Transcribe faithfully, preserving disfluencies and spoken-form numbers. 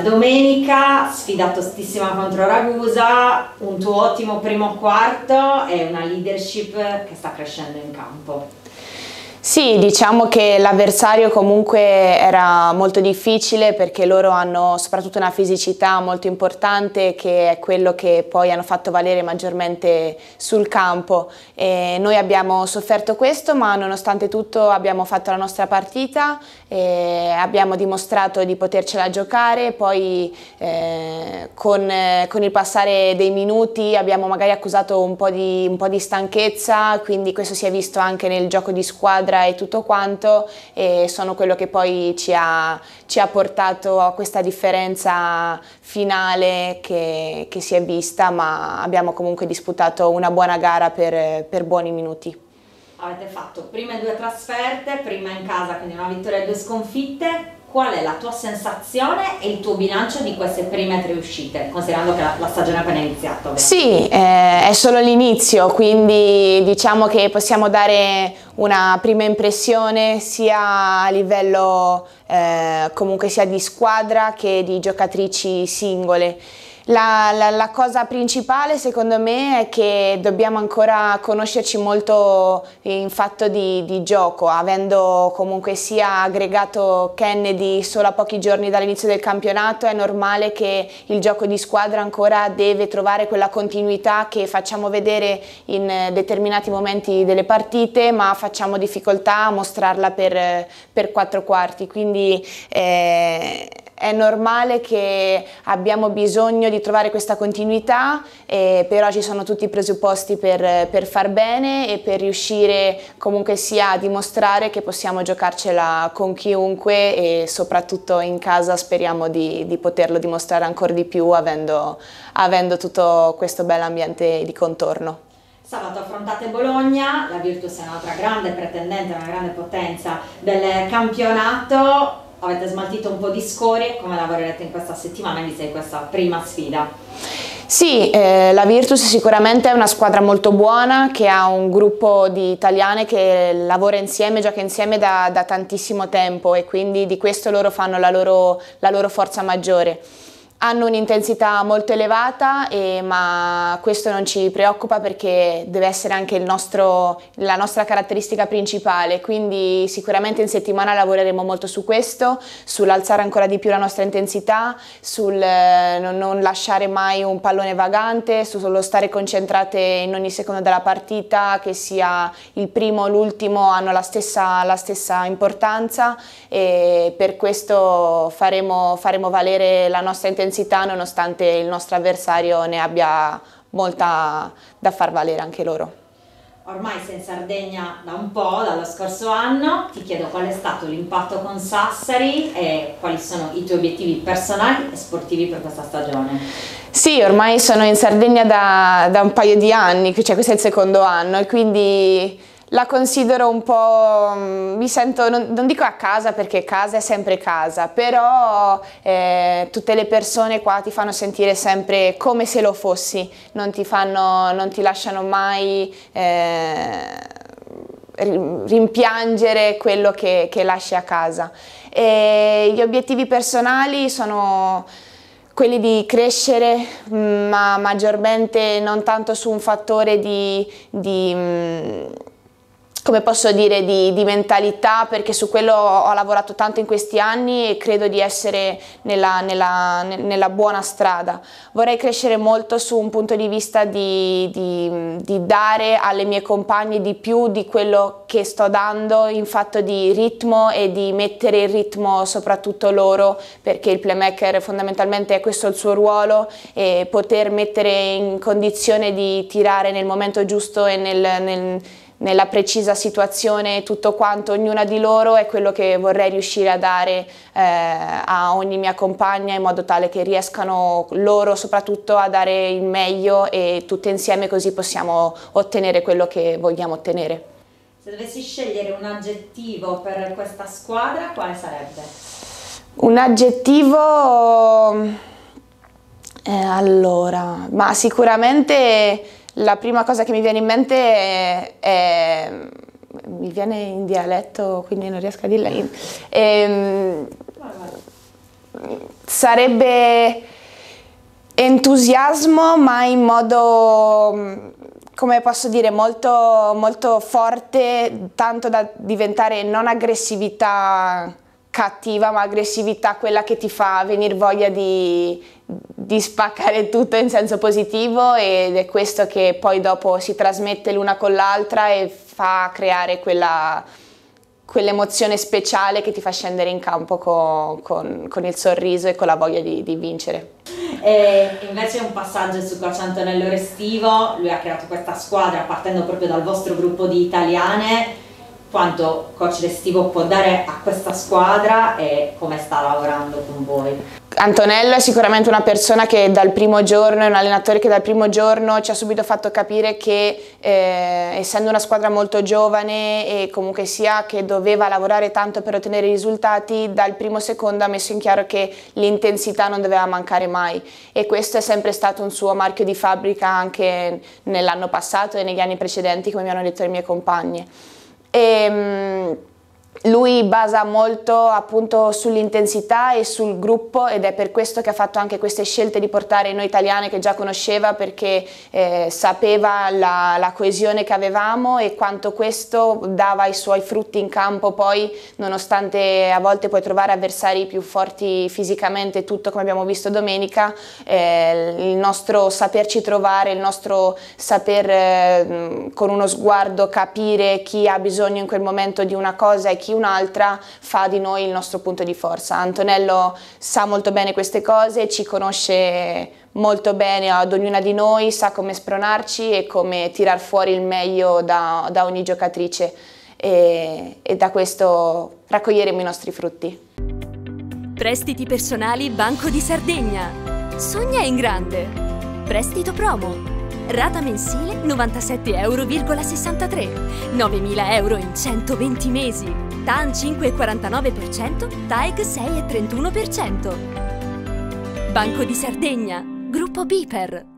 domenica, sfida tostissima contro Ragusa, un tuo ottimo primo quarto e una leadership che sta crescendo in campo. Sì, diciamo che l'avversario comunque era molto difficile perché loro hanno soprattutto una fisicità molto importante che è quello che poi hanno fatto valere maggiormente sul campo. E noi abbiamo sofferto questo, ma nonostante tutto abbiamo fatto la nostra partita e abbiamo dimostrato di potercela giocare. Poi eh, con, eh, con il passare dei minuti abbiamo magari accusato un po' di, un po' di stanchezza, quindi questo si è visto anche nel gioco di squadra e tutto quanto, e sono quello che poi ci ha, ci ha portato a questa differenza finale che, che si è vista, ma abbiamo comunque disputato una buona gara per, per buoni minuti. Avete fatto prime due trasferte, prima in casa, quindi una vittoria e due sconfitte. Qual è la tua sensazione e il tuo bilancio di queste prime tre uscite, considerando che la, la stagione è appena iniziata? Ovviamente. Sì, eh, è solo l'inizio, quindi diciamo che possiamo dare una prima impressione sia a livello eh, comunque sia di squadra che di giocatrici singole. La, la, la cosa principale secondo me è che dobbiamo ancora conoscerci molto in fatto di, di gioco, avendo comunque sia aggregato Kennedy solo a pochi giorni dall'inizio del campionato. È normale che il gioco di squadra ancora deve trovare quella continuità che facciamo vedere in determinati momenti delle partite, ma facciamo difficoltà a mostrarla per, per quattro quarti, quindi eh, è normale che abbiamo bisogno di trovare questa continuità, eh, però ci sono tutti i presupposti per, per far bene e per riuscire comunque sia a dimostrare che possiamo giocarcela con chiunque, e soprattutto in casa speriamo di, di poterlo dimostrare ancora di più avendo, avendo tutto questo bell'ambiente di contorno. Sabato affrontate Bologna, la Virtus è un'altra grande pretendente, una grande potenza del campionato. Avete smaltito un po' di scorie, come lavorerete in questa settimana in vista di questa prima sfida? Sì, eh, la Virtus sicuramente è una squadra molto buona che ha un gruppo di italiane che lavora insieme, gioca insieme da, da tantissimo tempo, e quindi di questo loro fanno la loro, la loro forza maggiore. Hanno un'intensità molto elevata, e, ma questo non ci preoccupa perché deve essere anche il nostro, la nostra caratteristica principale, quindi sicuramente in settimana lavoreremo molto su questo, sull'alzare ancora di più la nostra intensità, sul eh, non, non lasciare mai un pallone vagante, sullo stare concentrate in ogni secondo della partita, che sia il primo o l'ultimo hanno la stessa, la stessa importanza, e per questo faremo, faremo valere la nostra intensità nonostante il nostro avversario ne abbia molta da far valere anche loro. Ormai sei in Sardegna da un po', dallo scorso anno, ti chiedo qual è stato l'impatto con Sassari e quali sono i tuoi obiettivi personali e sportivi per questa stagione. Sì, ormai sono in Sardegna da, da un paio di anni, cioè questo è il secondo anno, e quindi la considero un po', mi sento, non, non dico a casa perché casa è sempre casa, però eh, tutte le persone qua ti fanno sentire sempre come se lo fossi, non ti, fanno, non ti lasciano mai eh, rimpiangere quello che, che lasci a casa. E gli obiettivi personali sono quelli di crescere, ma maggiormente non tanto su un fattore di, di come posso dire, di, di mentalità, perché su quello ho lavorato tanto in questi anni e credo di essere nella, nella, nella buona strada. Vorrei crescere molto su un punto di vista di, di, di dare alle mie compagne di più di quello che sto dando in fatto di ritmo, e di mettere il ritmo soprattutto loro, perché il playmaker fondamentalmente è questo il suo ruolo, e poter mettere in condizione di tirare nel momento giusto e nel, nel nella precisa situazione tutto quanto, ognuna di loro, è quello che vorrei riuscire a dare eh, a ogni mia compagna, in modo tale che riescano loro soprattutto a dare il meglio, e tutte insieme così possiamo ottenere quello che vogliamo ottenere. Se dovessi scegliere un aggettivo per questa squadra, quale sarebbe? Un aggettivo, eh, allora, ma sicuramente la prima cosa che mi viene in mente è, è mi viene in dialetto, quindi non riesco a dirla. In, è, sarebbe entusiasmo, ma in modo, come posso dire, molto, molto forte, tanto da diventare non aggressività cattiva, ma aggressività quella che ti fa venire voglia di, di spaccare tutto in senso positivo, ed è questo che poi dopo si trasmette l'una con l'altra e fa creare quella, quell'emozione speciale che ti fa scendere in campo con, con, con il sorriso e con la voglia di, di vincere. E invece un passaggio su coach Antonello Restivo, lui ha creato questa squadra partendo proprio dal vostro gruppo di italiane. Quanto coach Restivo può dare a questa squadra e come sta lavorando con voi? Antonello è sicuramente una persona che dal primo giorno, è un allenatore che dal primo giorno ci ha subito fatto capire che eh, essendo una squadra molto giovane e comunque sia che doveva lavorare tanto per ottenere risultati, dal primo secondo ha messo in chiaro che l'intensità non doveva mancare mai, e questo è sempre stato un suo marchio di fabbrica anche nell'anno passato e negli anni precedenti, come mi hanno detto le mie compagne. E, um, lui basa molto appunto sull'intensità e sul gruppo, ed è per questo che ha fatto anche queste scelte di portare noi italiane che già conosceva, perché eh, sapeva la, la coesione che avevamo e quanto questo dava i suoi frutti in campo poi, nonostante a volte puoi trovare avversari più forti fisicamente, tutto come abbiamo visto domenica, eh, il nostro saperci trovare, il nostro saper eh, con uno sguardo capire chi ha bisogno in quel momento di una cosa e chi un'altra fa di noi il nostro punto di forza. Antonello sa molto bene queste cose, ci conosce molto bene ad ognuna di noi, sa come spronarci e come tirar fuori il meglio da, da ogni giocatrice, e, e da questo raccoglieremo i nostri frutti. Prestiti personali Banco di Sardegna. Sogna in grande. Prestito promo. Rata mensile novantasette virgola sessantatré euro, novemila euro in centoventi mesi, T A N cinque virgola quarantanove per cento, T A E G sei virgola trentuno per cento. Banco di Sardegna, Gruppo Biper.